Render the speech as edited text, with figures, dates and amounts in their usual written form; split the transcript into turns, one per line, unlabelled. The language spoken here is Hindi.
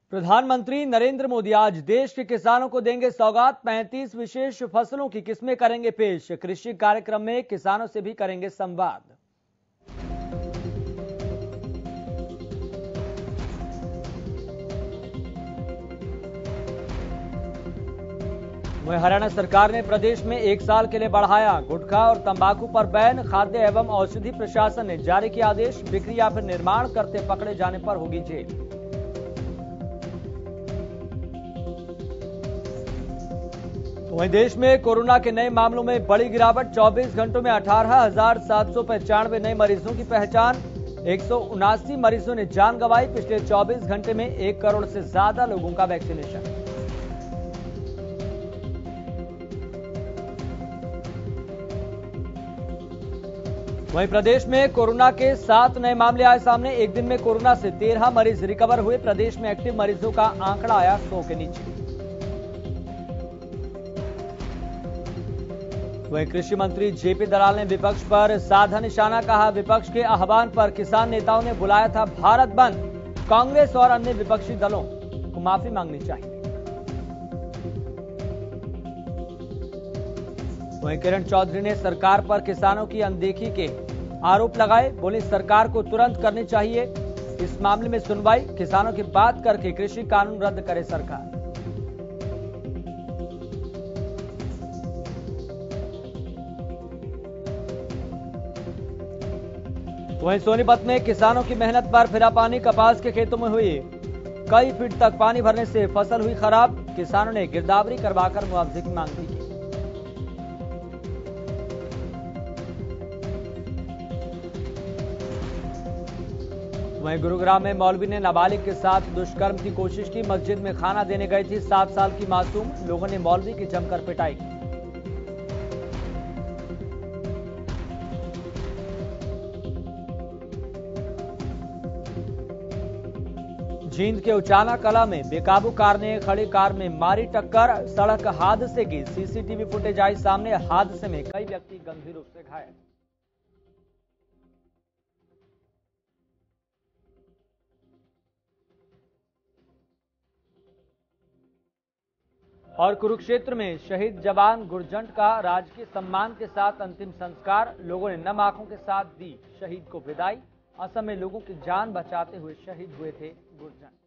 प्रधानमंत्री नरेंद्र मोदी आज देश के किसानों को देंगे सौगात। 35 विशेष फसलों की किस्में करेंगे पेश। कृषि कार्यक्रम में किसानों से भी करेंगे संवाद। वहीं हरियाणा सरकार ने प्रदेश में 1 साल के लिए बढ़ाया गुटखा और तंबाकू पर बैन। खाद्य एवं औषधि प्रशासन ने जारी किया आदेश। बिक्री या फिर निर्माण करते पकड़े जाने पर होगी जेल। वहीं देश में कोरोना के नए मामलों में बड़ी गिरावट। 24 घंटों में 18,795 नए मरीजों की पहचान। 179 मरीजों ने जान गंवाई। पिछले 24 घंटे में 1 करोड़ से ज्यादा लोगों का वैक्सीनेशन। वहीं प्रदेश में कोरोना के 7 नए मामले आए सामने। एक दिन में कोरोना से 13 मरीज रिकवर हुए। प्रदेश में एक्टिव मरीजों का आंकड़ा आया 100 के नीचे। वहीं कृषि मंत्री जेपी दलाल ने विपक्ष पर साधा निशाना। कहा, विपक्ष के आह्वान पर किसान नेताओं ने बुलाया था भारत बंद। कांग्रेस और अन्य विपक्षी दलों को माफी मांगनी चाहिए। वहीं किरण चौधरी ने सरकार पर किसानों की अनदेखी के आरोप लगाए। बोली, सरकार को तुरंत करनी चाहिए इस मामले में सुनवाई। किसानों की बात करके कृषि कानून रद्द करे सरकार। वहीं सोनीपत में किसानों की मेहनत पर फिरा पानी। कपास के खेतों में हुई कई फीट तक पानी भरने से फसल हुई खराब। किसानों ने गिरदावरी करवाकर मुआवजे की मांग की। वहीं गुरुग्राम में मौलवी ने नाबालिग के साथ दुष्कर्म की कोशिश की। मस्जिद में खाना देने गई थी 7 साल की मासूम। लोगों ने मौलवी की जमकर पिटाई की। जींद के उचाना कला में बेकाबू कार ने खड़ी कार में मारी टक्कर। सड़क हादसे की सीसीटीवी फुटेज आई सामने। हादसे में कई व्यक्ति गंभीर रूप से घायल। और कुरुक्षेत्र में शहीद जवान गुरजंट का राजकीय सम्मान के साथ अंतिम संस्कार। लोगों ने नम आंखों के साथ दी शहीद को विदाई। असम में लोगों की जान बचाते हुए शहीद हुए थे गुरजंट।